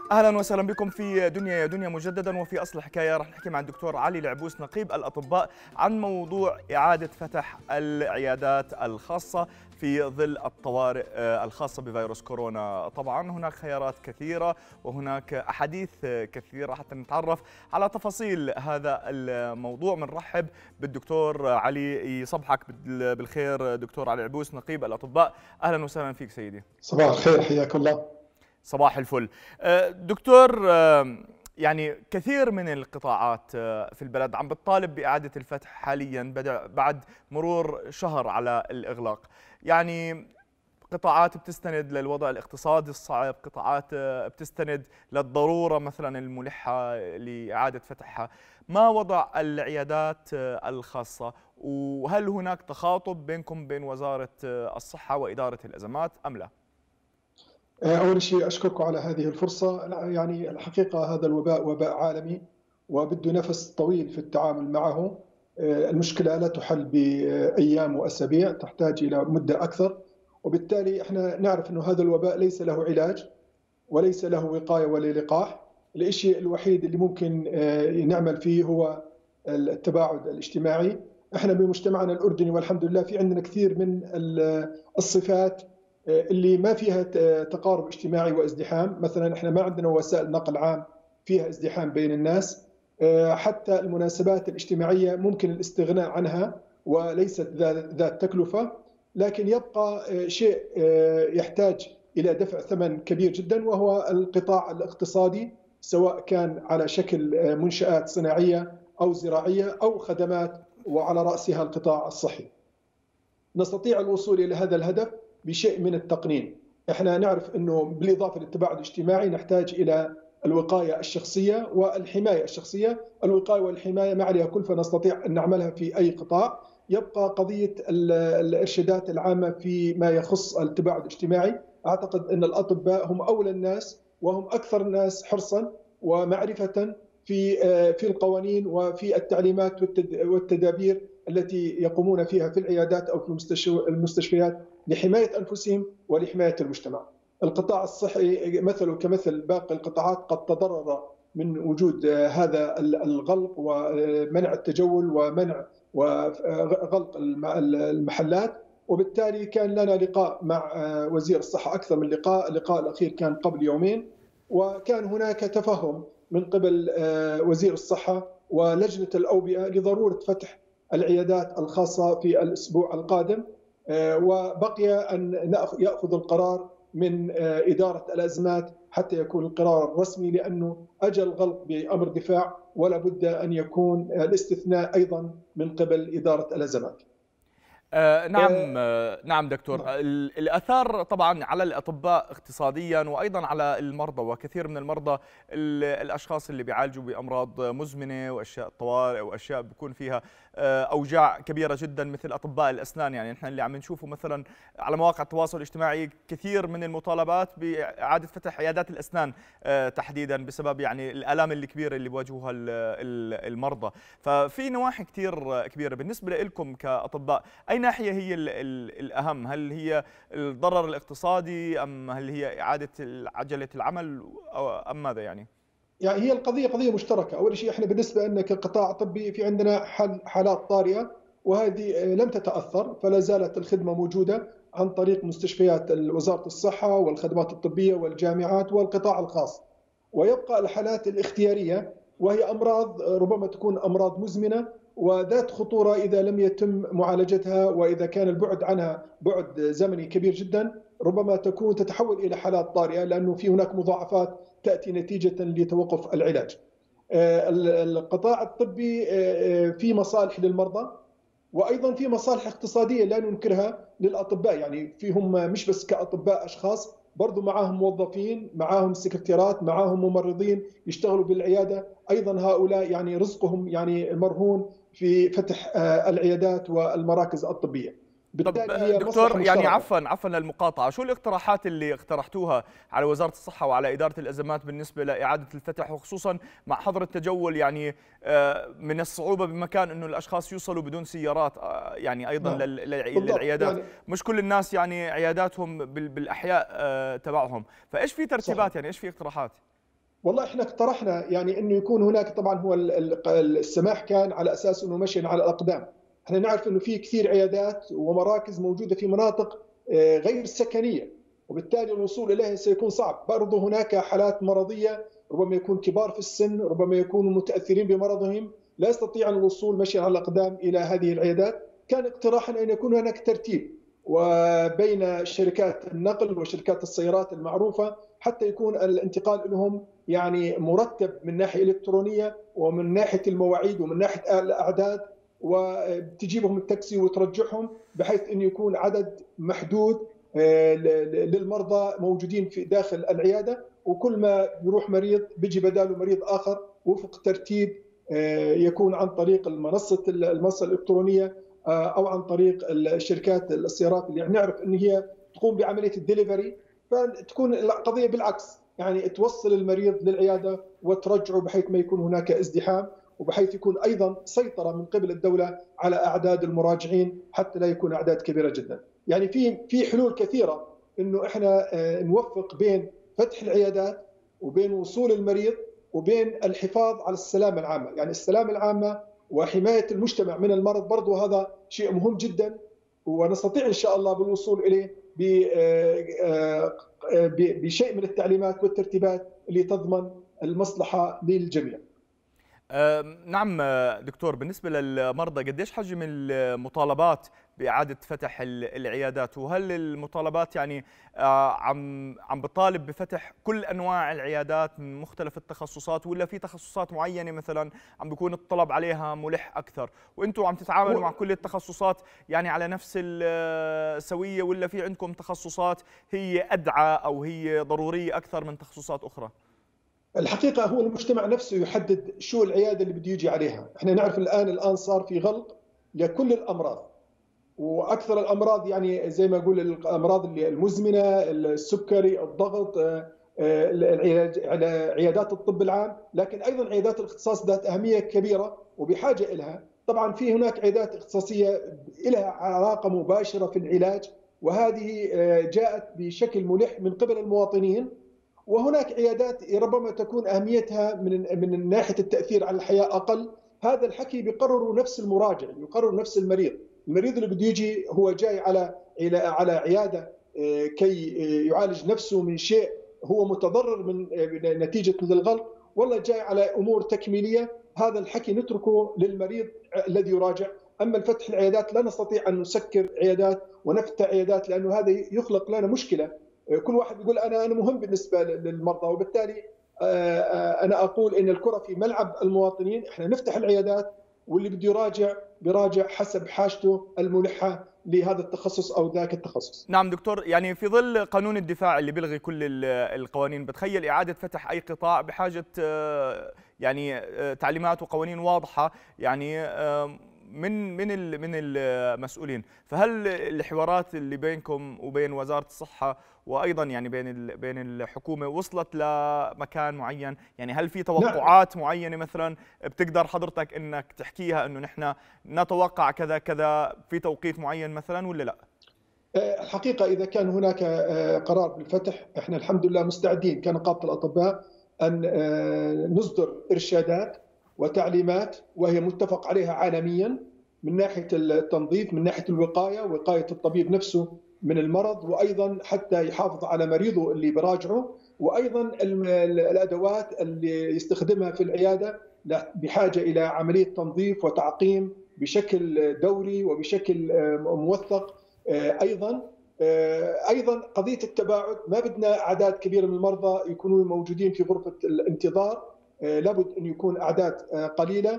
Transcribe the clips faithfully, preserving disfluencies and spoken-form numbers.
اهلا وسهلا بكم في دنيا يا دنيا مجددا. وفي اصل الحكايه رح نحكي مع الدكتور علي العبوس نقيب الاطباء عن موضوع اعاده فتح العيادات الخاصه في ظل الطوارئ الخاصه بفيروس كورونا. طبعا هناك خيارات كثيره وهناك احاديث كثيره حتى نتعرف على تفاصيل هذا الموضوع. بنرحب بالدكتور علي، يصبحك بالخير دكتور علي العبوس نقيب الاطباء. اهلا وسهلا فيك سيدي. صباح الخير، حياك الله. صباح الفل دكتور. يعني كثير من القطاعات في البلد عم بتطالب بإعادة الفتح حاليا بعد مرور شهر على الإغلاق. يعني قطاعات بتستند للوضع الاقتصادي الصعب، قطاعات بتستند للضرورة مثلا الملحة لإعادة فتحها. ما وضع العيادات الخاصة، وهل هناك تخاطب بينكم بين وزارة الصحة وإدارة الأزمات أم لا؟ أول شيء أشكركم على هذه الفرصة. يعني الحقيقة هذا الوباء وباء عالمي وبده نفس طويل في التعامل معه. المشكلة لا تحل بأيام وأسابيع، تحتاج إلى مدة أكثر، وبالتالي احنا نعرف أنه هذا الوباء ليس له علاج وليس له وقاية ولا لقاح. الشيء الوحيد اللي ممكن نعمل فيه هو التباعد الاجتماعي. احنا بمجتمعنا الأردني والحمد لله في عندنا كثير من الصفات اللي ما فيها تقارب اجتماعي وازدحام. مثلا احنا ما عندنا وسائل نقل عام فيها ازدحام بين الناس، حتى المناسبات الاجتماعية ممكن الاستغناء عنها وليست ذات تكلفة، لكن يبقى شيء يحتاج إلى دفع ثمن كبير جدا، وهو القطاع الاقتصادي، سواء كان على شكل منشآت صناعية أو زراعية أو خدمات، وعلى رأسها القطاع الصحي. نستطيع الوصول إلى هذا الهدف بشيء من التقنين. احنا نعرف انه بالاضافه للتباعد الاجتماعي نحتاج الى الوقايه الشخصيه والحمايه الشخصيه. الوقايه والحمايه ما عليها كلفه، نستطيع ان نعملها في اي قطاع. يبقى قضيه الارشادات العامه فيما يخص التباعد الاجتماعي. اعتقد ان الاطباء هم اولى الناس وهم اكثر الناس حرصا ومعرفه في في القوانين وفي التعليمات والتدابير التي يقومون فيها في العيادات او في المستشفيات لحماية أنفسهم ولحماية المجتمع. القطاع الصحي مثله كمثل باقي القطاعات قد تضرر من وجود هذا الغلق ومنع التجول ومنع وغلق المحلات، وبالتالي كان لنا لقاء مع وزير الصحة أكثر من لقاء. اللقاء الأخير كان قبل يومين، وكان هناك تفهم من قبل وزير الصحة ولجنة الأوبئة لضرورة فتح العيادات الخاصة في الأسبوع القادم، وبقي أن يأخذ القرار من إدارة الأزمات حتى يكون القرار الرسمي، لأنه أجل غلق بأمر دفاع ولا بد أن يكون الاستثناء أيضا من قبل إدارة الأزمات. آه نعم آه نعم دكتور. نعم. الآثار طبعا على الأطباء اقتصاديا وأيضا على المرضى، وكثير من المرضى الأشخاص اللي بيعالجوا بأمراض مزمنة وأشياء طوارئ وأشياء بيكون فيها آه أوجاع كبيرة جدا، مثل أطباء الأسنان. يعني نحن اللي عم نشوفه مثلا على مواقع التواصل الاجتماعي كثير من المطالبات بإعادة فتح عيادات الأسنان آه تحديدا بسبب يعني الآلام الكبيرة اللي بيواجهوها المرضى. ففي نواحي كثير كبيرة بالنسبة لكم كأطباء. أي ناحية هي الأهم؟ هل هي الضرر الاقتصادي أم هل هي إعادة عجلة العمل أم ماذا يعني؟ يعني هي القضية قضية مشتركة. أول شيء إحنا بالنسبة لنا كقطاع طبي في عندنا حالات طارئة وهذه لم تتأثر، فلا زالت الخدمة موجودة عن طريق مستشفيات وزارة الصحة والخدمات الطبية والجامعات والقطاع الخاص. ويبقى الحالات الاختيارية وهي أمراض ربما تكون أمراض مزمنة وذات خطورة إذا لم يتم معالجتها، وإذا كان البعد عنها بعد زمني كبير جدا ربما تكون تتحول إلى حالات طارئة، لأنه في هناك مضاعفات تأتي نتيجة لتوقف العلاج. القطاع الطبي في مصالح للمرضى وأيضا في مصالح اقتصادية لا ننكرها للأطباء. يعني فيهم مش بس كأطباء أشخاص، برضو معاهم موظفين، معاهم سكرتيرات، معاهم ممرضين يشتغلوا بالعيادة. أيضا هؤلاء يعني رزقهم يعني مرهون في فتح العيادات والمراكز الطبية. طب دكتور يعني عفوا عفوا للمقاطعة، شو الاقتراحات اللي اقترحتوها على وزارة الصحة وعلى إدارة الأزمات بالنسبة لإعادة الفتح، وخصوصا مع حظر التجول؟ يعني من الصعوبة بمكان إنه الأشخاص يوصلوا بدون سيارات يعني أيضا نعم. للعيادات. يعني مش كل الناس يعني عياداتهم بالأحياء تبعهم، فإيش في ترتيبات؟ صحيح. يعني إيش في اقتراحات؟ والله احنا اقترحنا يعني انه يكون هناك، طبعا هو السماح كان على اساس انه مشي على الاقدام. احنا نعرف انه في كثير عيادات ومراكز موجوده في مناطق غير سكنيه، وبالتالي الوصول اليها سيكون صعب. برضه هناك حالات مرضيه ربما يكون كبار في السن، ربما يكونوا متاثرين بمرضهم، لا يستطيعون الوصول مشي على الاقدام الى هذه العيادات. كان اقتراحنا ان يكون هناك ترتيب وبين شركات النقل وشركات السيارات المعروفه، حتى يكون الانتقال لهم يعني مرتب من ناحيه الكترونيه ومن ناحيه المواعيد ومن ناحيه الاعداد، وتجيبهم التاكسي وترجعهم، بحيث انه يكون عدد محدود للمرضى موجودين في داخل العياده، وكل ما يروح مريض بيجي بداله مريض اخر وفق ترتيب يكون عن طريق المنصه المنصه الالكترونيه او عن طريق الشركات السيارات اللي نعرف ان هي تقوم بعمليه الدليفري. فتكون القضيه بالعكس، يعني توصل المريض للعياده وترجعه بحيث ما يكون هناك ازدحام، وبحيث يكون ايضا سيطره من قبل الدوله على اعداد المراجعين حتى لا يكون اعداد كبيره جدا. يعني في في حلول كثيره انه احنا نوفق بين فتح العيادات وبين وصول المريض وبين الحفاظ على السلامه العامه. يعني السلامه العامه وحمايه المجتمع من المرض برضه هذا شيء مهم جدا، ونستطيع ان شاء الله بالوصول اليه بشيء من التعليمات والترتيبات اللي تضمن المصلحه للجميع. نعم دكتور، بالنسبة للمرضى قديش حجم المطالبات بإعادة فتح العيادات؟ وهل المطالبات يعني عم عم بطالب بفتح كل أنواع العيادات من مختلف التخصصات، ولا في تخصصات معينة مثلا عم بيكون الطلب عليها ملح أكثر، وأنتم عم تتعاملوا مع كل التخصصات يعني على نفس السوية، ولا في عندكم تخصصات هي أدعى أو هي ضرورية أكثر من تخصصات أخرى؟ الحقيقة هو المجتمع نفسه يحدد شو العيادة اللي بده يجي عليها. احنا نعرف الآن الآن صار في غلق لكل الأمراض، وأكثر الأمراض يعني زي ما أقول الأمراض اللي المزمنة، السكري، الضغط، عيادات الطب العام، لكن أيضا عيادات الاختصاص ذات أهمية كبيرة وبحاجة إلها. طبعا في هناك عيادات اختصاصية لها علاقة مباشرة في العلاج، وهذه جاءت بشكل ملح من قبل المواطنين. وهناك عيادات ربما تكون اهميتها من من ناحيه التاثير على الحياه اقل. هذا الحكي بيقرره نفس المراجع، يقرر نفس المريض. المريض اللي بده يجي هو جاي على على عياده كي يعالج نفسه من شيء هو متضرر من نتيجه الغلق، والله جاي على امور تكميليه، هذا الحكي نتركه للمريض الذي يراجع. اما الفتح العيادات لا نستطيع ان نسكر عيادات ونفتح عيادات، لانه هذا يخلق لنا مشكله. كل واحد يقول انا انا مهم بالنسبه للمرضى، وبالتالي انا اقول ان الكره في ملعب المواطنين. احنا نفتح العيادات واللي بده يراجع بيراجع حسب حاجته الملحه لهذا التخصص او ذاك التخصص. نعم دكتور، يعني في ظل قانون الدفاع اللي بيلغي كل القوانين، بتخيل اعاده فتح اي قطاع بحاجه يعني تعليمات وقوانين واضحه يعني من من من المسؤولين. فهل الحوارات اللي بينكم وبين وزارة الصحة وايضا يعني بين بين الحكومة وصلت لمكان معين؟ يعني هل في توقعات نعم. معينة مثلا بتقدر حضرتك انك تحكيها انه نحن نتوقع كذا كذا في توقيت معين مثلا، ولا لا؟ الحقيقة إذا كان هناك قرار بالفتح، احنا الحمد لله مستعدين كنقابة الأطباء أن نصدر إرشادات وتعليمات وهي متفق عليها عالميا من ناحية التنظيف، من ناحية الوقاية، وقاية الطبيب نفسه من المرض، وأيضا حتى يحافظ على مريضه اللي براجعه، وأيضا الأدوات اللي يستخدمها في العيادة بحاجة إلى عملية تنظيف وتعقيم بشكل دوري وبشكل موثق. أيضا أيضا قضية التباعد، ما بدنا أعداد كبيرة من المرضى يكونوا موجودين في غرفة الانتظار، لابد أن يكون أعداد قليلة.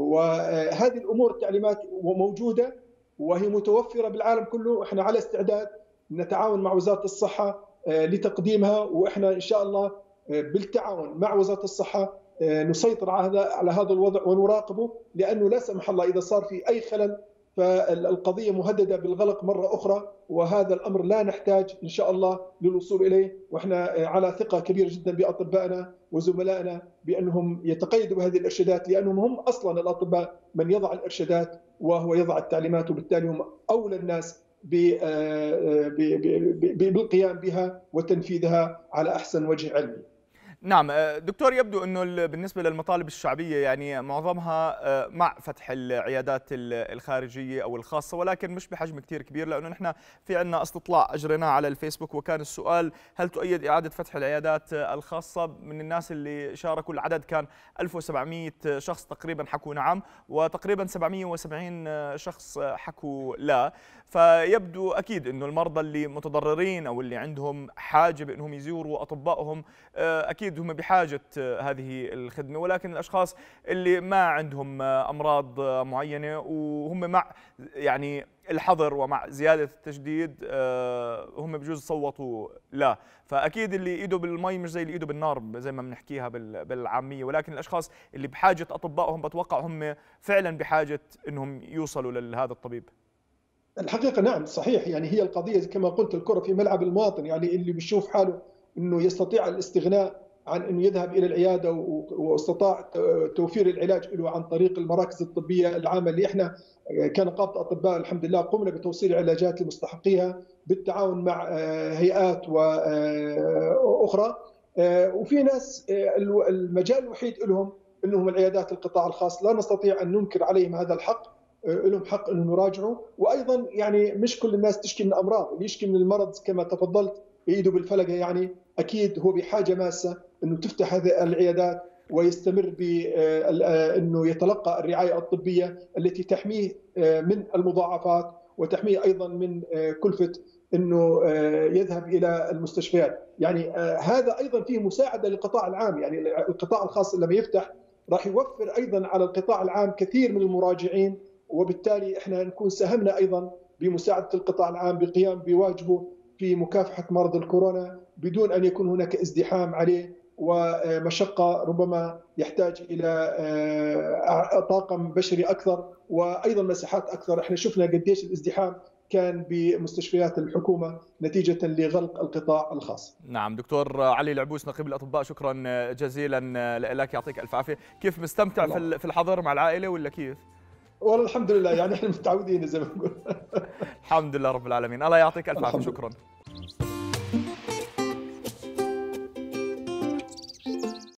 وهذه الأمور التعليمات موجودة وهي متوفرة بالعالم كله. احنا على استعداد نتعاون مع وزارة الصحة لتقديمها، وإحنا إن شاء الله بالتعاون مع وزارة الصحة نسيطر على هذا الوضع ونراقبه، لأنه لا سمح الله إذا صار في أي خلل فالقضية مهددة بالغلق مرة أخرى، وهذا الأمر لا نحتاج إن شاء الله للوصول إليه. وإحنا على ثقة كبيرة جدا بأطبائنا وزملائنا بأنهم يتقيدوا بهذه الإرشادات، لأنهم هم أصلا الأطباء من يضع الإرشادات وهو يضع التعليمات، وبالتالي هم أولى الناس بالقيام بها وتنفيذها على أحسن وجه علمي. نعم دكتور، يبدو أنه بالنسبة للمطالب الشعبية يعني معظمها مع فتح العيادات الخارجية أو الخاصة، ولكن مش بحجم كتير كبير، لأنه نحن في عندنا استطلاع أجريناه على الفيسبوك وكان السؤال: هل تؤيد إعادة فتح العيادات الخاصة؟ من الناس اللي شاركوا العدد كان ألف وسبعمئة شخص تقريبا حكوا نعم، وتقريبا سبعمئة وسبعين شخص حكوا لا. فيبدو أكيد أنه المرضى اللي متضررين أو اللي عندهم حاجة بأنهم يزوروا أطبائهم أكيد هم بحاجة هذه الخدمة، ولكن الأشخاص اللي ما عندهم أمراض معينة وهم مع يعني الحظر ومع زيادة التجديد هم بجوز صوتوا لا. فأكيد اللي إيده بالمي مش زي اللي إيده بالنار زي ما بنحكيها بالعامية، ولكن الأشخاص اللي بحاجة أطبائهم بتوقع هم فعلا بحاجة أنهم يوصلوا لهذا الطبيب. الحقيقة نعم صحيح، يعني هي القضية كما قلت الكرة في ملعب المواطن، يعني اللي بيشوف حاله أنه يستطيع الاستغناء عن أنه يذهب إلى العيادة واستطاع توفير العلاج له عن طريق المراكز الطبية العامة اللي إحنا كنقابة أطباء الحمد لله قمنا بتوصيل علاجات لمستحقيها بالتعاون مع هيئات وأخرى. وفي ناس المجال الوحيد لهم أنهم العيادات القطاع الخاص، لا نستطيع أن ننكر عليهم هذا الحق، لهم حق انه نراجعوا. وايضا يعني مش كل الناس تشكي من امراض، اللي يشكي من المرض كما تفضلت بايده بالفلقه يعني اكيد هو بحاجه ماسه انه تفتح هذه العيادات ويستمر بانه يتلقى الرعايه الطبيه التي تحميه من المضاعفات وتحميه ايضا من كلفه انه يذهب الى المستشفيات. يعني هذا ايضا فيه مساعده للقطاع العام، يعني القطاع الخاص لما يفتح راح يوفر ايضا على القطاع العام كثير من المراجعين، وبالتالي احنا نكون ساهمنا ايضا بمساعده القطاع العام بقيام بواجبه في مكافحه مرض الكورونا بدون ان يكون هناك ازدحام عليه ومشقه، ربما يحتاج الى طاقم بشري اكثر وايضا مساحات اكثر. احنا شفنا قديش الازدحام كان بمستشفيات الحكومه نتيجه لغلق القطاع الخاص. نعم دكتور علي العبوس نقيب الاطباء، شكرا جزيلا لك، يعطيك الف عافيه. كيف مستمتع الله. في الحظر مع العائله ولا كيف؟ والله الحمد لله، يعني احنا متعودين زي ما نقول. الحمد لله رب العالمين، الله يعطيك الف عافيه، شكرا.